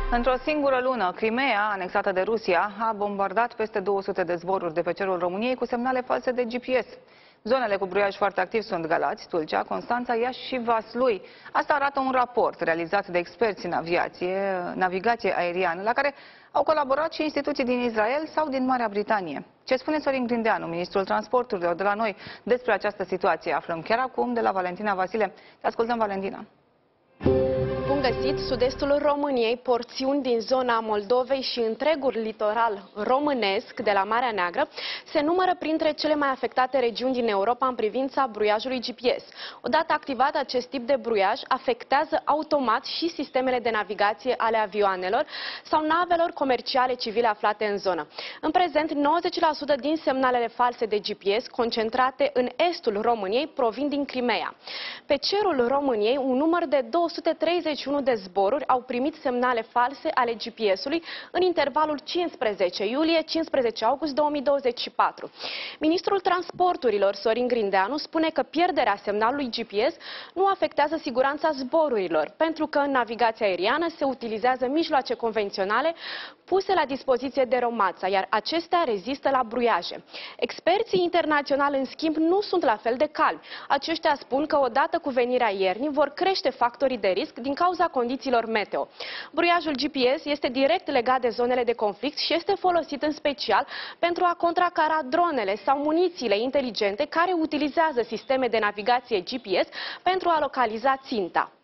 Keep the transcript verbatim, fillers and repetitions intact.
Într-o singură lună, Crimea, anexată de Rusia, a bombardat peste două sute de zboruri de pe cerul României cu semnale false de G P S. Zonele cu bruiaj foarte activ sunt Galați, Tulcea, Constanța, Iași și Vaslui. Asta arată un raport realizat de experți în aviație, navigație aeriană, la care au colaborat și instituții din Israel sau din Marea Britanie. Ce spune Sorin Grindeanu, ministrul transporturilor de la noi, despre această situație? Aflăm chiar acum de la Valentina Vasile. Te ascultăm, Valentina. Bun găsit! Sud-estul României, porțiuni din zona Moldovei și întregul litoral românesc de la Marea Neagră se numără printre cele mai afectate regiuni din Europa în privința bruiajului G P S. Odată activat, acest tip de bruiaj afectează automat și sistemele de navigație ale avioanelor sau navelor comerciale civile aflate în zonă. În prezent, nouăzeci la sută din semnalele false de G P S concentrate în estul României provin din Crimea. Pe cerul României, un număr de două sute treizeci și unu de zboruri au primit semnale false ale G P S-ului în intervalul cincisprezece iulie - cincisprezece august două mii douăzeci și patru. Ministrul Transporturilor, Sorin Grindeanu, spune că pierderea semnalului G P S nu afectează siguranța zborurilor, pentru că în navigația aeriană se utilizează mijloace convenționale puse la dispoziție de romața, iar acestea rezistă la bruiaje. Experții internaționali, în schimb, nu sunt la fel de calmi. Aceștia spun că odată cu venirea iernii vor crește factorii de risc din cauza condițiilor meteo. Bruiajul G P S este direct legat de zonele de conflict și este folosit în special pentru a contracara dronele sau munițiile inteligente care utilizează sisteme de navigație G P S pentru a localiza ținta.